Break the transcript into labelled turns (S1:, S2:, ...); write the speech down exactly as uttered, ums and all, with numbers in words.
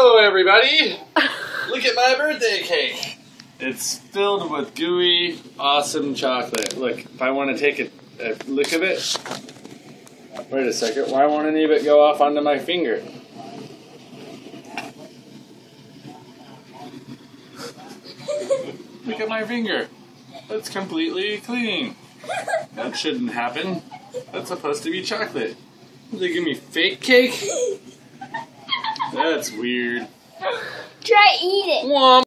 S1: Hello, everybody! Look at my birthday cake. It's filled with gooey, awesome chocolate. Look, if I want to take a, a lick of it, wait a second. Why won't any of it go off onto my finger? Look at my finger. That's completely clean. That shouldn't happen. That's supposed to be chocolate. They give me fake cake? That's weird.
S2: Try eat it.
S1: Womp.